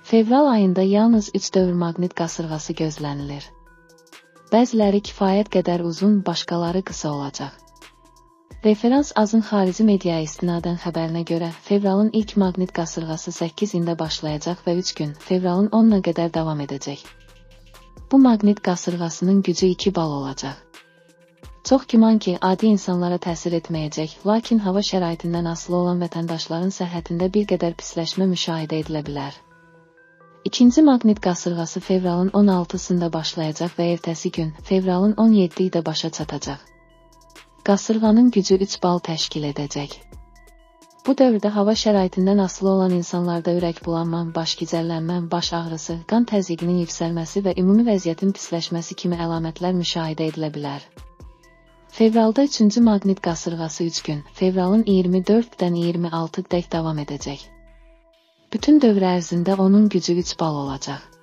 Fevral ayında yalnız 3 dövr maqnit qasırğası gözlənilir. Bəziləri kifayət qədər uzun, başqaları qısa olacaq. Referans azın xarici mediaya istinadən xəbərinə görə, fevralın ilk maqnit qasırğası 8-ində başlayacaq və 3 gün, fevralın 10-na qədər davam edəcək. Bu maqnit qasırğasının gücü 2 bal olacaq. Çox güman ki, adi insanlara təsir etməyəcək, lakin hava şəraitindən asılı olan vətəndaşların səhhətində bir qədər pisləşmə müşahidə edilə bilər. İkinci maqnit qasırğası fevralın 16-sında başlayacaq və ertəsi gün, fevralın 17-də başa çatacaq. Qasırğanın gücü 3 bal təşkil edəcək. Bu dövrdə hava şəraitindən asılı olan insanlarda ürək bulanma, baş gicəllənmə, baş ağrısı, qan təzyiqinin yüksəlməsi və ümumi vəziyyətin pisləşməsi kimi əlamətlər müşahidə edilə bilər. Fevralda 3-cü maqnit qasırğası 3 gün, fevralın 24-dən 26-dək davam edəcək. Bütün dövr ərzində onun gücü 3 bal olacaq.